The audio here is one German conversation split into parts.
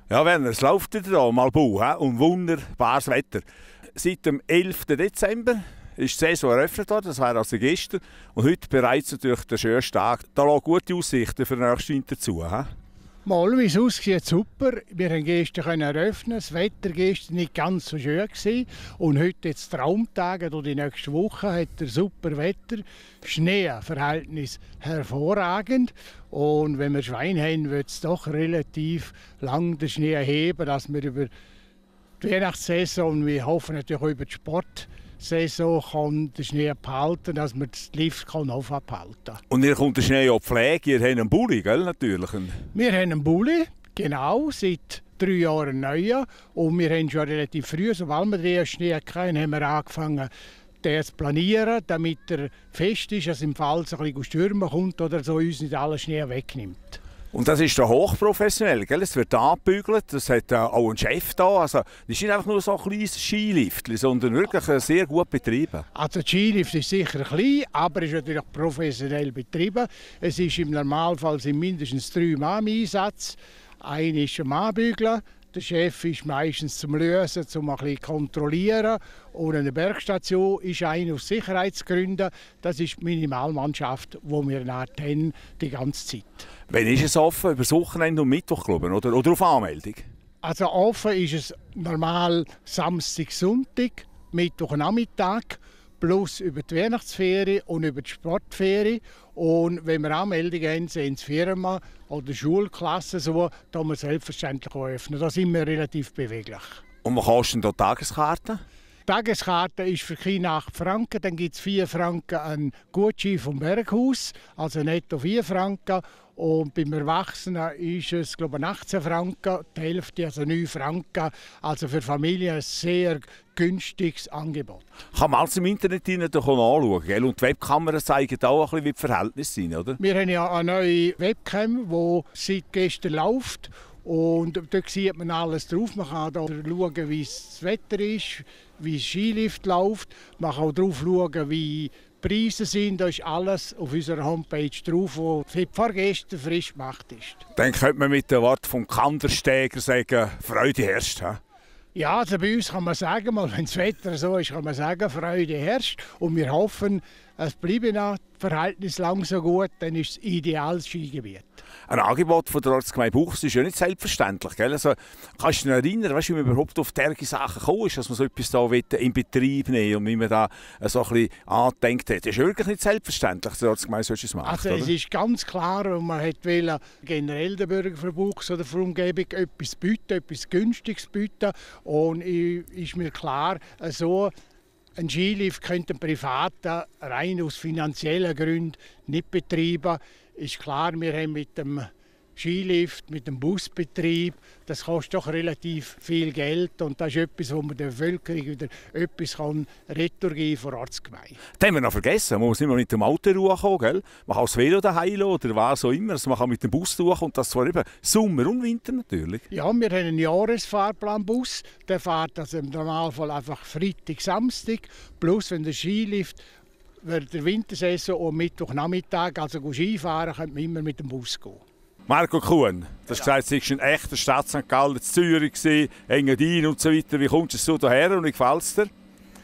Ja, Werner, es läuft wieder hier, mal Bau, und wunderbares Wetter. Seit dem 11. Dezember ist die Saison eröffnet worden, das wäre also gestern. Und heute bereits natürlich der schönste Tag. Da lagen gute Aussichten für den nächsten Winter zu. Mal, wie es aussieht, super. Wir haben gestern eröffnen. Das Wetter gestern nicht ganz so schön gewesen. Und heute jetzt Traumtage oder die nächste Woche hat er super Wetter. Schneeverhältnis hervorragend. Und wenn wir Schweine haben, wird es doch relativ lang den Schnee heben, dass wir über die Weihnachtssaison und wir hoffen natürlich auch über die Sportsaison kann den Schnee behalten, dass man das Lift aufhalten kann. Und ihr kommt der Schnee auch Pflege, ihr habt einen Bulli, gell, natürlich? Wir haben einen Bulli, genau, seit 3 Jahren neu. Und wir haben schon relativ früh, sobald wir den Schnee hatten, haben wir angefangen, den zu planieren, damit er fest ist, dass im Fall es ein bisschen Stürme kommt oder so, uns nicht alles Schnee wegnimmt. Und das ist da hochprofessionell, gell? Es wird angebügelt, es hat auch einen Chef da. Also, das ist nicht einfach nur so ein kleines Skilift, sondern wirklich sehr gut betrieben. Also der Skilift ist sicher klein, aber ist natürlich professionell betrieben. Es ist im Normalfall sind mindestens 3 Mann im Einsatz. Einer ist am Anbügeln. Der Chef ist meistens zum Lösen, zum ein bisschen kontrollieren. Und eine Bergstation ist eine aus Sicherheitsgründen. Das ist die Minimalmannschaft, die wir haben, die ganze Zeit. Wann ist es offen? Über das Wochenende und Mittwoch, glaube ich, oder auf Anmeldung? Also offen ist es normal Samstag, Sonntag, Mittwoch und Nachmittag, plus über die Weihnachtsferien und über die Sportferien. Und wenn wir Anmeldungen haben, sehen es Firmen oder Schulklassen so, da wir selbstverständlich öffnen. Da sind wir relativ beweglich. Und was kostet da Tageskarten? Die Tageskarte ist für Kinder 8 Franken, dann gibt es 4 Franken ein Gutschein vom Berghaus, also netto 4 Franken. Und beim Erwachsenen ist es, glaube ich, 18 Franken, die Hälfte, also 9 Franken. Also für Familien ein sehr günstiges Angebot. Kann man alles im Internet anschauen, gell? Und die Webkameras zeigen auch ein bisschen, wie die Verhältnisse sind, oder? Wir haben ja eine neue Webcam, die seit gestern läuft. Und dort sieht man alles drauf. Man kann da schauen, wie das Wetter ist, wie das Skilift läuft. Man kann auch drauf schauen, wie Preise sind, da ist alles auf unserer Homepage drauf, was für die Fahrgäste frisch gemacht ist. Dann könnte man mit dem Wort vom Kandersteiger sagen, Freude herrscht. Ja, also bei uns kann man sagen, mal, wenn das Wetter so ist, kann man sagen, Freude herrscht. Und wir hoffen, es bleibt das Verhältnis lang so gut, dann ist es ideales Skigebiet. Ein Angebot von der Ortsgemeinde Buchs ist ja nicht selbstverständlich. Gell? Also, kannst du dich erinnern, weißt, wie man überhaupt auf derge Sachen gekommen ist, dass man so etwas da in Betrieb nehmen und wie man da so ein bisschen angedenkt hat? Das ist wirklich nicht selbstverständlich, dass die Ortsgemeinde so etwas macht. Also, es ist ganz klar, und man wollte generell den Bürgern von Buchs oder der Umgebung etwas bieten, etwas Günstiges bieten. Und ist mir klar, so ein Skilift könnte ein Privater rein aus finanziellen Gründen nicht betreiben. Ist klar, wir haben mit dem Skilift, mit dem Busbetrieb, das kostet doch relativ viel Geld und das ist etwas, wo man der Bevölkerung wieder etwas retour geben von der Ortsgemeinde. Das haben wir noch vergessen, man muss nicht mehr mit dem Auto kommen, gell? Man kann das Velo daheim lassen oder was auch immer, also man kann mit dem Bus durch und das zwar eben Sommer und Winter natürlich. Ja, wir haben einen Jahresfahrplanbus, der fährt also im Normalfall einfach Freitag, Samstag, plus wenn der Skilift während der Wintersaison am Mittwochnachmittag, also Skifahren, könnte man immer mit dem Bus gehen. Marco Kuhn, du hast gesagt, du warst in echter Stadt St. Gallen, in Zürich, Engadin und so weiter. Wie kommst du so hierher und wie gefällt es dir?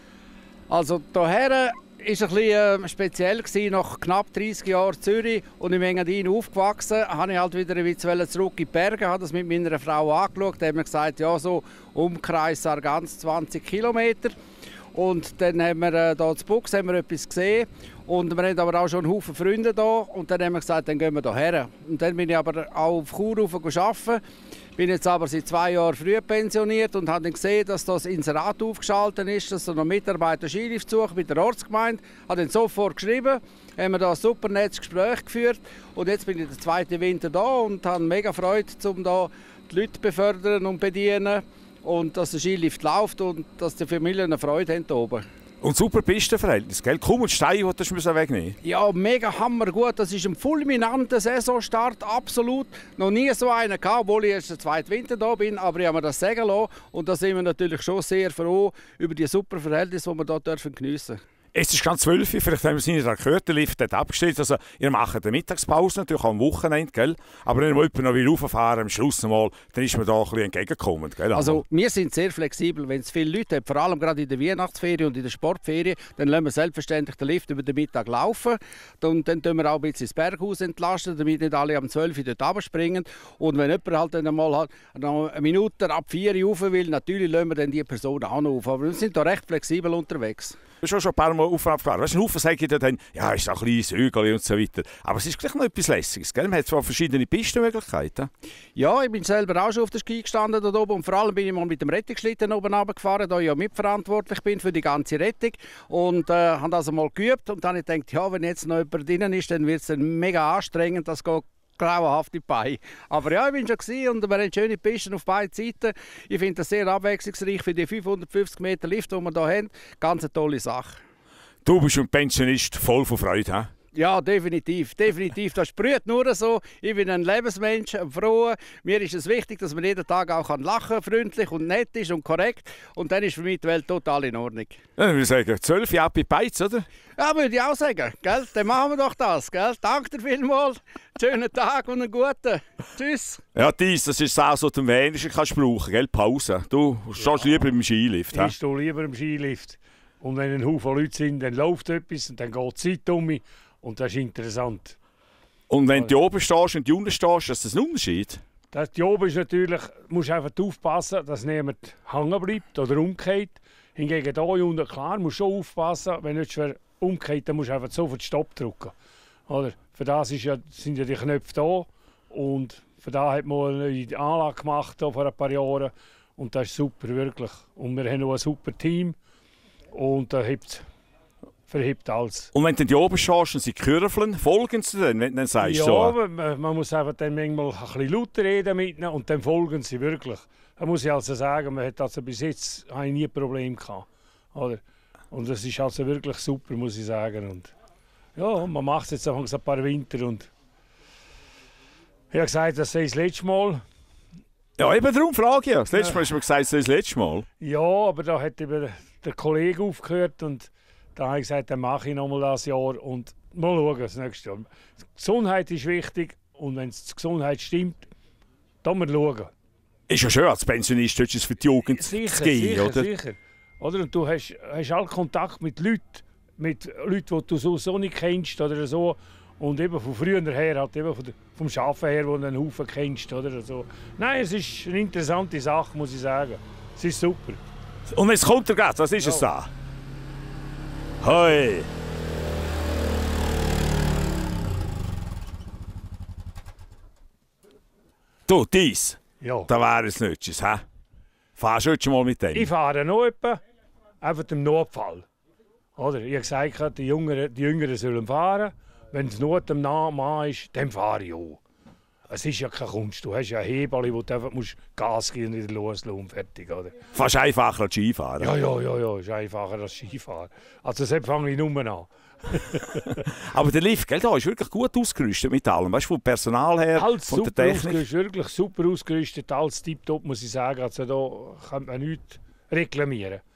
Also hierher war es ein bisschen speziell. Nach knapp 30 Jahren Zürich und in Engadin aufgewachsen, habe ich halt wieder ein bisschen zurück in die Berge, habe das mit meiner Frau angeschaut. Da haben wir gesagt, ja, so Umkreis Sargans 20 Kilometer. Und dann haben wir hier in Buchs etwas gesehen. Und wir haben aber auch schon einen Haufen Freunde hier. Und dann haben wir gesagt, dann gehen wir hierher. Und dann bin ich aber auch auf Chur arbeiten. Bin jetzt aber seit 2 Jahren früh pensioniert und habe dann gesehen, dass das Inserat aufgeschaltet ist, dass noch Mitarbeiter Skilift suchen bei der Ortsgemeinde. Habe dann sofort geschrieben, haben wir da ein super nettes Gespräch geführt. Und jetzt bin ich den 2. Winter da und habe mega Freude, um da die Leute befördern und bedienen. Und dass der Skilift läuft und dass die Familien eine Freude haben hier oben. Und super Pistenverhältnis, gell? Kaum einen Stein, den du wegnehmen. Ja, mega hammergut. Das ist ein fulminanter Saisonstart, absolut. Noch nie so einen gehabt, obwohl ich erst den 2. Winter da bin. Aber ich habe mir das sagen lassen. Und da sind wir natürlich schon sehr froh über die super Verhältnisse, die wir hier geniessen dürfen. Es ist ganz 12 Uhr, vielleicht haben wir es nicht gehört, der Lift hat abgestellt. Also, ihr macht eine Mittagspause natürlich auch am Wochenende, gell? Aber wenn jemand noch rauffahren will, am Schluss mal, dann ist man da ein bisschen entgegengekommen. Gell? Also wir sind sehr flexibel, wenn es viele Leute hat, vor allem gerade in der Weihnachtsferien und in der Sportferien, dann lassen wir selbstverständlich den Lift über den Mittag laufen. Und dann tun wir auch ein bisschen das Berghaus entlasten, damit nicht alle am 12 Uhr dort runterspringen. Und wenn jemand halt dann mal noch eine Minute ab 4 Uhr rauf will, natürlich lassen wir dann die Person auch noch auf. Aber wir sind da recht flexibel unterwegs. Du hast schon ein paar Mal auf und ab gefahren. Weißt du, ein Haufen sagen dann, ja, ist auch ein kleines Hügel und so weiter. Aber es ist gleich noch etwas Lässiges, gell? Man hat zwar verschiedene Pistenmöglichkeiten. Ja, ich bin selber auch schon auf der Ski gestanden dort oben und vor allem bin ich mal mit dem Rettungsschlitten oben runtergefahren, da ich ja mitverantwortlich bin für die ganze Rettung und habe also mal geübt und dann habe ich gedacht, ja, wenn jetzt noch jemand drin ist, dann wird es mega anstrengend, das geht grauenhaft in die Beine. Aber ja, ich bin schon gewesen und wir haben schöne Pisten auf beiden Seiten. Ich finde das sehr abwechslungsreich für die 550 Meter Lift, die wir hier haben. Ganz eine tolle Sache. Du bist ein Pensionist voll von Freude, he? Ja, definitiv. Definitiv. Das sprüht nur so. Ich bin ein Lebensmensch, ein Froher. Mir ist es wichtig, dass man jeden Tag auch lachen kann, freundlich und nett ist und korrekt. Und dann ist für mich die Welt total in Ordnung. Ja, dann würde ich sagen, 12 Jahre bei Beiz, oder? Ja, würde ich auch sagen. Gell? Dann machen wir doch das. Gell? Danke dir vielmals. Schönen Tag und einen guten. Tschüss. Ja, das ist das, was du am wenigsten kannst brauchen, gell? Pause. Du stehst lieber im Skilift. Ich stehe lieber im Skilift. Und wenn ein Haufen Leute sind, dann läuft etwas und dann geht die Zeit um mich. Und das ist interessant. Und wenn du oben stehst und die unten stehst, ist das ein Unterschied? Das die oben ist natürlich, musst einfach aufpassen, dass niemand hängen bleibt oder umkehrt. Hingegen hier unten, klar, musst du schon aufpassen. Wenn du schwer umkehrt, dann musst du einfach sofort Stopp drücken. Oder? Für das sind ja die Knöpfe da. Und für das hat man eine neue Anlage gemacht vor ein paar Jahren. Und das ist super, wirklich. Und wir haben auch ein super Team. Und da verhebt alles. Und wenn du die oben stehst und sie kürfeln, folgen sie dann, wenn du dann sagst? Ja, so. man muss einfach dann manchmal ein bisschen lauter reden mit ihnen und dann folgen sie wirklich. Da muss ich also sagen, man hat also bis jetzt nie Probleme gehabt. Oder? Und das ist also wirklich super, muss ich sagen. Und ja, man macht es jetzt einfach ein paar Winter und ich habe gesagt, das sei das letzte Mal. Ja, eben darum frage ich. Das letzte Mal hast du mir gesagt, das sei das letzte Mal. Ja, aber da hat eben der Kollege aufgehört und da habe ich gesagt, dann mache ich noch mal das Jahr und mal schauen, das nächste Jahr. Die Gesundheit ist wichtig und wenn die Gesundheit stimmt, dann wir schauen. Ist ja schön, als Pensionist du es für die Jugend zu gehen, oder? Sicher. Oder? Und du hast all Kontakt mit Leuten, die du so nicht kennst oder so. Und eben von früher her, halt eben vom Arbeiten her, wo du einen Haufen kennst. Oder so. Nein, es ist eine interessante Sache, muss ich sagen. Es ist super. Und jetzt kommt der Gast, was ist es da? Hoi! Du, dies, Ja. da wäre es nützlich, hä? Fahrst du heute schon mal mit dem? Ich fahre noch etwa, einfach im Notfall. Oder? Ich habe gesagt, die Jüngeren sollen fahren. Wenn es Not am Mann ist, dann fahre ich auch. Es ist ja keine Kunst. Du hast ja Hebel, wo du einfach Gas geben und wieder loslassen und fertig. Oder? Fast einfacher als Skifahren. Ja, ist einfacher als Skifahren. Also das fange ich nur an. Aber der Lift, gell, da ist wirklich gut ausgerüstet mit allem. Weißt du, vom Personal her, Alles von der super Technik. ausgerüstet, wirklich super ausgerüstet, alles tiptop, muss ich sagen. Also da kann man nichts reklamieren.